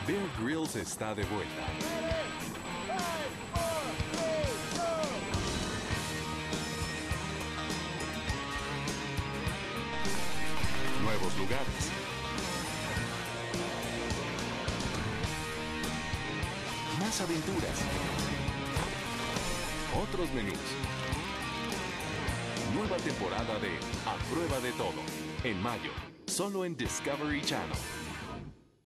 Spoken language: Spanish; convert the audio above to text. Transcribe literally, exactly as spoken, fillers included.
Bear Grylls está de vuelta. Nuevos lugares. Más aventuras. Otros menús. Nueva temporada de A Prueba de Todo. En mayo, solo en Discovery Channel.